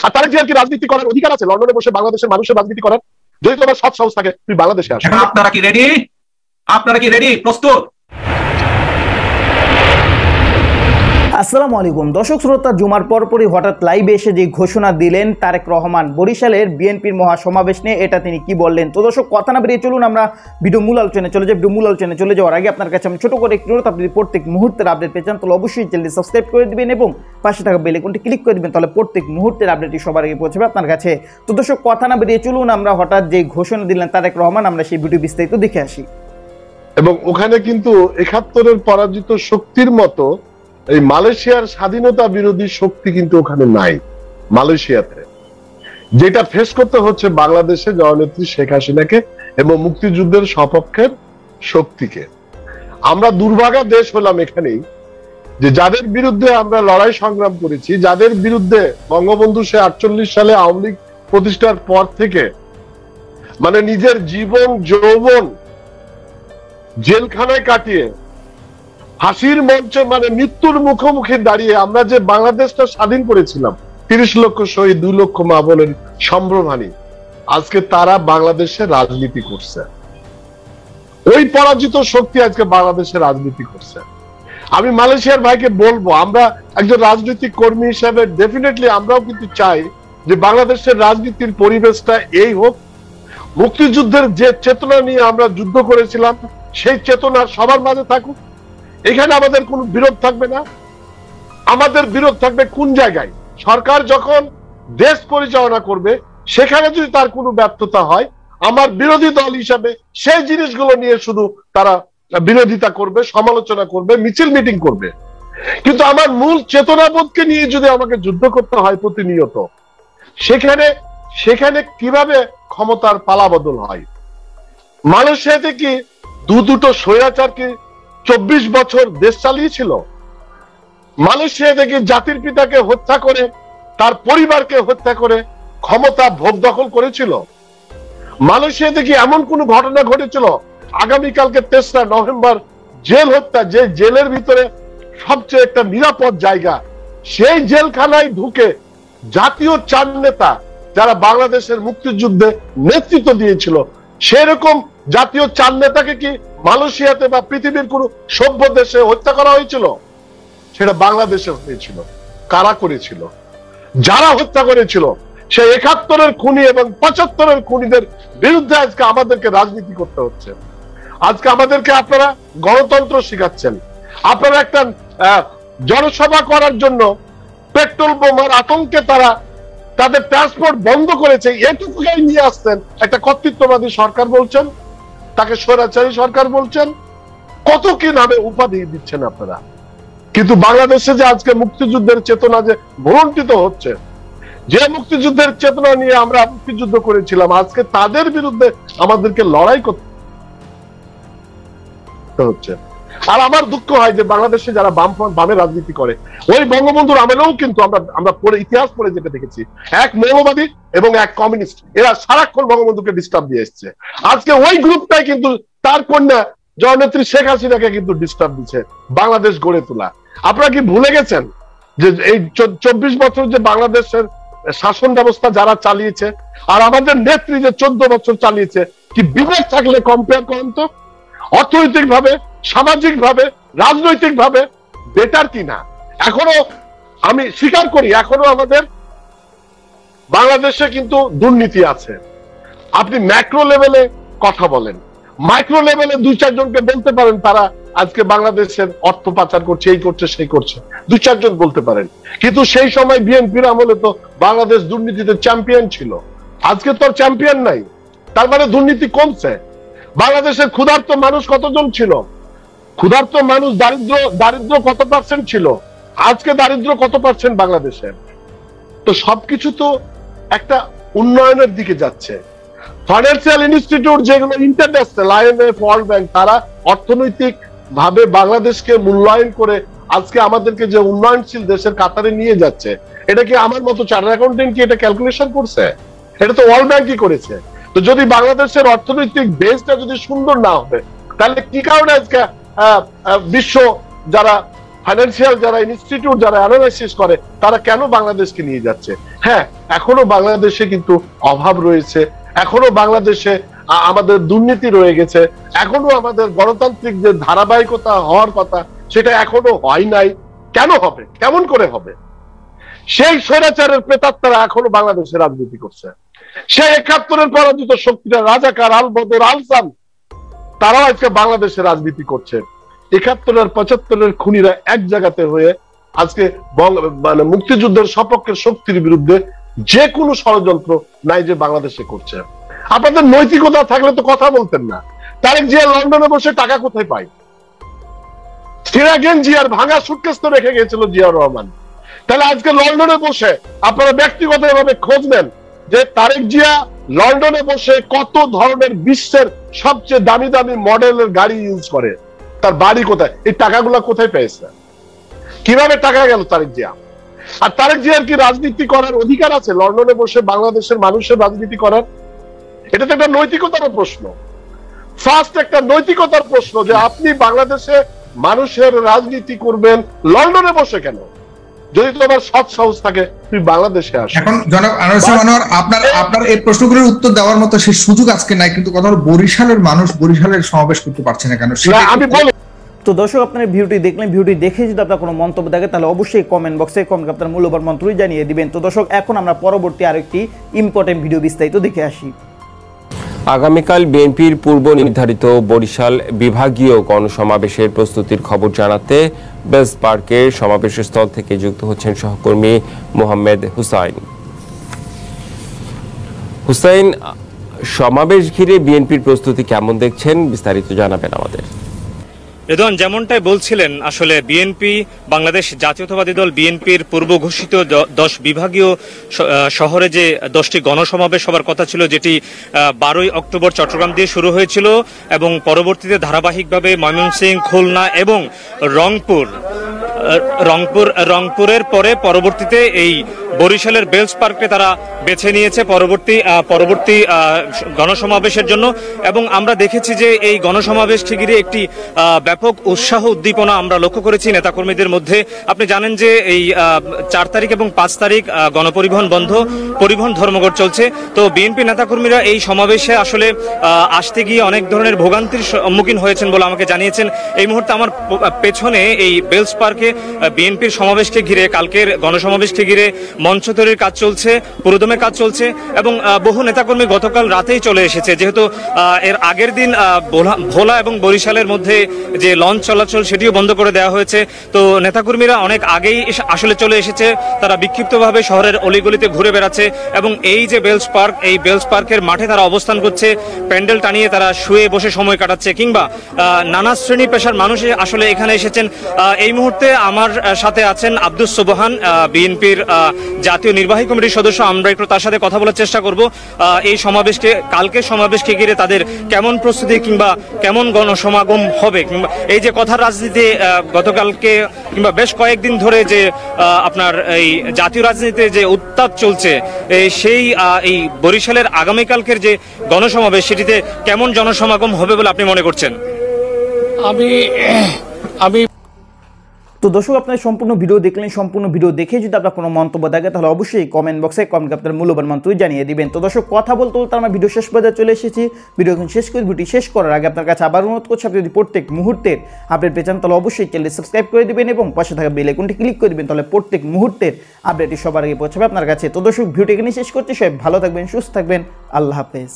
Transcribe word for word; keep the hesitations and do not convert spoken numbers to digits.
আর তারেক জিয়ার কি রাজনীতি করার অধিকার আছে লন্ডনে বসে বাংলাদেশের মানুষের রাজনীতি করার? যদি তোমার সৎ সাহস থাকে তুমি বাংলাদেশে আসো। আপনারা কি রেডি? আপনারা কি রেডি? প্রস্তুত? আসসালামু আলাইকুম দর্শক শ্রোতা, জুমার পরপরই হঠাৎ লাইভে এসে যে ঘোষণা দিলেন তারেক রহমান বরিশালের বিএনপির মহাসমাবেশ নিয়ে, এটা তিনি কি বললেন। তো দর্শক কথা না বেরিয়ে চলুন আমরা ভিডিও মূল আলোচনায় চলে যাই। ভিডিও মূল আলোচনায় চলে যাওয়ার আগে আপনার কাছে আমি ছোট করে একটু অনুরোধ, আপনি প্রত্যেক মুহূর্তের আপডেট পেয়ে চান তাহলে অবশ্যই চ্যানেলটি সাবস্ক্রাইব করে দিবেন এবং পাশে থাকা বেল আইকনটি ক্লিক করে দিবেন, তাহলে প্রত্যেক মুহূর্তের আপডেটটি সবার আগে পৌঁছাবে আপনার কাছে। তো দর্শক কথা না বেরিয়ে চলুন আমরা হঠাৎ যে ঘোষণা দিলেন তারেক রহমান, আমরা সেই ভিডিও বিস্তারিত দেখে আসি। এবং ওখানে কিন্তু একাত্তরের পরাজিত শক্তির মতো এই মালয়েশিয়ার স্বাধীনতা বিরোধী শক্তি কিন্তু ওখানে নাই। মালয়েশিয়াতে যেটা ফেস করতে হচ্ছে বাংলাদেশে জননেত্রী শেখ হাসিনাকে এবং মুক্তিযুদ্ধের সপক্ষের শক্তিকে। আমরা দুর্ভাগা দেশ হলাম এখানেই যে যাদের বিরুদ্ধে আমরা লড়াই সংগ্রাম করেছি, যাদের বিরুদ্ধে বঙ্গবন্ধু সে আটচল্লিশ সালে আওয়ামী লীগ প্রতিষ্ঠার পর থেকে মানে নিজের জীবন যৌবন জেলখানায় কাটিয়ে হাসির মঞ্চে মানে মৃত্যুর মুখোমুখি দাঁড়িয়ে আমরা যে বাংলাদেশটা স্বাধীন করেছিলাম, তিরিশ লক্ষ শহীদ, দুই লক্ষ মা বোনের সম্ভ্রমহানি, আজকে তারা বাংলাদেশে রাজনীতি করছে। ওই পরাজিত শক্তি আজকে বাংলাদেশে রাজনীতি করছে। আমি মালয়েশিয়ার ভাইকে বলবো, আমরা একজন রাজনৈতিক কর্মী হিসেবে ডেফিনেটলি আমরাও কিন্তু চাই যে বাংলাদেশের রাজনীতির পরিবেশটা এই হোক, মুক্তিযুদ্ধের যে চেতনা নিয়ে আমরা যুদ্ধ করেছিলাম সেই চেতনা সবার মাঝে থাকুক। এখানে আমাদের কোনো বিরোধ থাকবে না। আমাদের বিরোধ থাকবে কোন জায়গায়? সরকার যখন দেশ পরিচালনা করবে সেখানে যদি তার কোনো ব্যর্থতা হয়, আমার বিরোধী দল হিসাবে সেই জিনিসগুলো নিয়ে শুধু তারা বিরোধিতা করবে, সমালোচনা করবে, মিছিল মিটিং করবে। কিন্তু আমার মূল চেতনাবোধকে নিয়ে যদি আমাকে যুদ্ধ করতে হয় প্রতিনিয়ত, সেখানে সেখানে কিভাবে ক্ষমতার পালাবদল হয়? মালয়েশিয়াতে কি দু দুটো স্বৈরাচার কি চব্বিশ বছর দেশ চালিয়েছিল? মালয়েশিয়া থেকে জাতির পিতাকে হত্যা করে তার পরিবারকে হত্যা করে ক্ষমতা ভোগ দখল করেছিল? মালয়েশিয়া থেকে এমন কোন ঘটনা ঘটেছিল? আগামীকালকে তেসরা নভেম্বর জেল হত্যা, যে জেলের ভিতরে সবচেয়ে একটা নিরাপদ জায়গা, সেই জেলখানায় ঢুকে জাতীয় চার নেতা যারা বাংলাদেশের মুক্তিযুদ্ধে নেতৃত্ব দিয়েছিল, সেরকম জাতীয় চার নেতাকে কি মালয়েশিয়াতে বা পৃথিবীর কোন সভ্য দেশে হত্যা করা হয়েছিল? সেটা বাংলাদেশে হয়েছিল। কারা করেছিল? যারা হত্যা করেছিল সেই একাত্তরের খুনি এবং পঁচাত্তরের খুনিদের বিরুদ্ধে আজকে আমাদেরকে রাজনীতি করতে হচ্ছে। আজকে আমাদেরকে আপনারা গণতন্ত্র শিখাচ্ছেন, আপনারা একটা জনসভা করার জন্য পেট্রোল বোমার আতঙ্কে তারা তাদের ট্রান্সপোর্ট বন্ধ করেছে, এটুকুই নিয়ে আসছেন একটা কর্তৃত্ববাদী সরকার বলছেন, তাকে স্বৈরাচারী সরকার বলছেন, কত কি নামে উপাধি দিচ্ছেন আপনারা। কিন্তু বাংলাদেশে যে আজকে মুক্তিযুদ্ধের চেতনা যে ভুলণ্ঠিত হচ্ছে, যে মুক্তিযুদ্ধের চেতনা নিয়ে আমরা মুক্তিযুদ্ধ করেছিলাম, আজকে তাদের বিরুদ্ধে আমাদেরকে লড়াই করতে হচ্ছে। আর আমার দুঃখ হয় যে বাংলাদেশে যারা বাম বামে রাজনীতি করে, ওই বঙ্গবন্ধুর আমলেও কিন্তু আমরা আমরা পড়ে ইতিহাস পড়ে যেটা দেখেছি, এক মৌলবাদী এবং এক কমিউনিস্ট, এরা সারাক্ষণ বঙ্গবন্ধুকে ডিস্টার্ব দিয়ে এসছে। আজকে ওই গ্রুপটাই কিন্তু তার কন্যা জননেত্রী শেখ হাসিনাকে কিন্তু ডিস্টার্ব দিচ্ছে বাংলাদেশ গড়ে তোলা। আপনারা কি ভুলে গেছেন যে এই চব্বিশ বছর যে বাংলাদেশের শাসন ব্যবস্থা যারা চালিয়েছে আর আমাদের নেত্রী যে চোদ্দ বছর চালিয়েছে, কি বিবেক থাকলে কম্পেয়ার করেন তো? অর্থনৈতিক ভাবে, সামাজিক ভাবে, রাজনৈতিক ভাবে বেটার কিনা? এখনো আমি স্বীকার করি এখনো আমাদের বাংলাদেশে কিন্তু দুর্নীতি আছে। আপনি ম্যাক্রো লেভেলে কথা বলেন, মাইক্রো লেভেলে দুই চারজনকে বলতে পারেন তারা আজকে বাংলাদেশের অর্থ পাচার করছে, এই করছে, সেই করছে, দুই চারজন বলতে পারেন। কিন্তু সেই সময় বিএনপির আমলে তো বাংলাদেশ দুর্নীতিতে চ্যাম্পিয়ন ছিল, আজকে তো চ্যাম্পিয়ন নাই। তার মানে দুর্নীতি কমছে। বাংলাদেশের ক্ষুধার্ত মানুষ কতজন ছিল? ক্ষুধার্ত মানুষ দারিদ্র দারিদ্র কত পার্সেন্ট ছিল? আজকে দারিদ্র কত পার্সেন্ট বাংলাদেশে? তো সবকিছু তো একটা উন্নয়নের দিকে যাচ্ছে। ফাইন্যান্সিয়াল ইনস্টিটিউট যেগুলো ইন্টারন্যাশনাল, আইএমএফ, ওয়ার্ল্ড ব্যাংক, তারা অর্থনৈতিক ভাবে বাংলাদেশকে মূল্যায়ন করে আজকে আমাদেরকে যে উন্নয়নশীল দেশের কাতারে নিয়ে যাচ্ছে, এটা কি আমার মতো চার্টার্ড অ্যাকাউন্টেন্ট কি এটা ক্যালকুলেশন করছে? এটা তো ওয়ার্ল্ড ব্যাংকই করেছে। তো যদি বাংলাদেশের অর্থনৈতিক বেসটা যদি সুন্দর না হবে, তাহলে কি কারণে আজকে বিশ্ব যারা ফাইন্যান্সিয়াল যারা ইনস্টিটিউট যারা অ্যানালাইসিস করে তারা কেন বাংলাদেশকে নিয়ে যাচ্ছে? হ্যাঁ, এখনো বাংলাদেশে কিন্তু অভাব রয়েছে, এখনো বাংলাদেশে আমাদের দুর্নীতি রয়ে গেছে, এখনো আমাদের গণতান্ত্রিক যে ধারাবাহিকতা হওয়ার কথা সেটা এখনো হয় নাই। কেন হবে? কেমন করে হবে? সেই স্বৈরাচারের প্রেতাত্মারা এখনো বাংলাদেশে রাজনীতি করছে। সেই একাত্তরের পরাজিত শক্তিরা রাজাকার, আল বদর, আলসান, তারাও আজকে বাংলাদেশে রাজনীতি করছে। একাত্তরের পঁচাত্তরের খুনিরা এক জায়গাতে হয়ে আজকে মানে মুক্তিযুদ্ধের সপক্ষের শক্তির বিরুদ্ধে যে কোনো ষড়যন্ত্র নাই যে বাংলাদেশে করছে। আপনাদের নৈতিকতা থাকলে তো কথা বলতেন না। তারেক জিয়া লন্ডনে বসে টাকা কোথায় পায়? সিরাগেন জিয়ার ভাঙা সুটকেস তো রেখে গিয়েছিল জিয়াউর রহমান। তাহলে আজকে লন্ডনে বসে আপনারা ব্যক্তিগত ভাবে খোঁজ নেন যে তারেক জিয়া লন্ডনে বসে কত ধরনের বিশ্বের সবচেয়ে দামি দামি মডেলের গাড়ি ইউজ করে, তার বাড়ি কোথায়, এই টাকাগুলো কোথায় পেয়েছে, কিভাবে টাকা গেল তারেক জিয়া? আর তারেক জিয়ার কি রাজনীতি করার অধিকার আছে লন্ডনে বসে বাংলাদেশের মানুষের রাজনীতি করার? এটা তো একটা নৈতিকতার প্রশ্ন। ফার্স্ট একটা নৈতিকতার প্রশ্ন যে আপনি বাংলাদেশে মানুষের রাজনীতি করবেন লন্ডনে বসে কেন? যদি তোমার সৎ সাহস থাকে তুমি বাংলাদেশে আসো। এখন জনাব আনোয়ার হোসেন আনোয়ার, আপনার আপনার এই প্রশ্নগুলোর উত্তর দেওয়ার মতো সেই সুযোগ আজকে নাই, কিন্তু কথা হলো বরিশালের মানুষ বরিশালের সমাবেশ করতে পারছে না কেন? আমি বলি তো দর্শক, আপনার ভিডিওটি দেখলেন, ভিডিওটি দেখে যদি আপনার কোনো মন্তব্য থাকে তাহলে অবশ্যই কমেন্ট বক্সে কমেন্ট আপনার মূল্যবান মন্তব্য জানিয়ে দিবেন। তো দর্শক, এখন আমরা পরবর্তী আরেকটি ইম্পর্টেন্ট ভিডিও বিস্তারিত দেখে আসি। আগামীকাল বিএনপির পূর্ব নির্ধারিত বরিশাল বিভাগীয় গণসমাবেশের প্রস্তুতির খবর জানাতে বেলস পার্কের সমাবেশস্থল থেকে যুক্ত হচ্ছেন সহকর্মী মোহাম্মদ হুসাইন। হুসাইন, সমাবেশ ঘিরে বিএনপির প্রস্তুতি কেমন দেখছেন, বিস্তারিত জানাবেন আমাদের। রেদওয়ান, যেমনটাই বলছিলেন, আসলে বিএনপি বাংলাদেশ জাতীয়তাবাদী দল বিএনপির পূর্ব ঘোষিত দশ বিভাগীয় শহরে যে দশটি গণসমাবেশ হবার কথা ছিল, যেটি বারোই অক্টোবর চট্টগ্রাম দিয়ে শুরু হয়েছিল এবং পরবর্তীতে ধারাবাহিকভাবে ময়মনসিংহ, খুলনা এবং রংপুর রংপুর রংপুরের পরে পরবর্তীতে এই বরিশালের বেলস পার্কে তারা বেছে নিয়েছে পরবর্তী পরবর্তী গণসমাবেশের জন্য। এবং আমরা দেখেছি যে এই গণসমাবেশকে ঘিরে একটি ব্যাপক উৎসাহ উদ্দীপনা আমরা লক্ষ্য করেছি নেতাকর্মীদের মধ্যে। আপনি জানেন যে এই চার তারিখ এবং পাঁচ তারিখ গণপরিবহন বন্ধ, পরিবহন ধর্মঘট চলছে। তো বিএনপি নেতাকর্মীরা এই সমাবেশে আসলে আসতে গিয়ে অনেক ধরনের ভোগান্তির সম্মুখীন হয়েছেন বলে আমাকে জানিয়েছেন। এই মুহূর্তে আমার পেছনে এই বেলস পার্কে বিএনপির সমাবেশকে ঘিরে, কালকের গণসমাবেশকে ঘিরে মঞ্চ তৈরির কাজ চলছে, পুরোদমে কাজ চলছে এবং বহু নেতাকর্মী গতকাল রাতেই চলে এসেছে, যেহেতু এর আগের দিন ভোলা এবং বরিশালের মধ্যে যে লঞ্চ চলাচল সেটিও বন্ধ করে দেওয়া হয়েছে। তো নেতাকর্মীরা অনেক আগেই আসলে চলে এসেছে, তারা বিক্ষিপ্তভাবে শহরের অলিগলিতে ঘুরে বেড়াচ্ছে এবং এই যে বেলস পার্ক, এই বেলস পার্কের মাঠে তারা অবস্থান করছে, প্যান্ডেল টানিয়ে তারা শুয়ে বসে সময় কাটাচ্ছে, কিংবা নানা শ্রেণী পেশার মানুষ আসলে এখানে এসেছেন। এই মুহূর্তে আমার সাথে আছেন আব্দুস সুবহান, বিএনপির জাতীয় নির্বাহী কমিটির সদস্য। আমরা একটু তার সাথে কথা বলার চেষ্টা করব এই সমাবেশকে, কালকে সমাবেশকে ঘিরে তাদের কেমন প্রস্তুতি কিংবা কেমন গণসমাগম হবে, কিংবা এই যে কথার রাজনীতি গতকালকে কিংবা বেশ কয়েকদিন ধরে যে আপনার এই জাতীয় রাজনীতিতে যে উত্তাপ চলছে, সেই এই বরিশালের আগামীকালকের যে গণসমাবেশ সেটিতে কেমন জনসমাগম হবে বলে আপনি মনে করছেন? আমি আমি তো দর্শক, আপনার সম্পূর্ণ ভিডিও দেখলেন, সম্পূর্ণ ভিডিও দেখে যদি আপনার কোনো মন্তব্য থাকে তাহলে অবশ্যই কমেন্ট বক্সে কমেন্ট আপনার মূল্যবান মন্তব্য জানিয়ে দিবেন। তো দর্শক, কথা বলতে বলতে আমরা ভিডিও শেষ পর্যায়ে চলে এসেছি। ভিডিও এখন শেষ করে ভিডিও শেষ করার আগে আপনার কাছে আবার অনুরোধ করছি, আপনি যদি প্রত্যেক মুহূর্তের আপডেট পেয়েছেন তাহলে অবশ্যই চ্যানেলটি সাবস্ক্রাইব করে দিবেন এবং পাশে থাকা বেল আইকনটি ক্লিক করে দিবেন, তাহলে প্রত্যেক মুহূর্তের আপডেটটি সবার আগে পৌঁছাবে আপনার কাছে। তো দর্শক, ভিডিওটি এখানে শেষ করছি। সবাই ভালো থাকবেন, সুস্থ থাকবেন, আল্লাহ হাফেজ।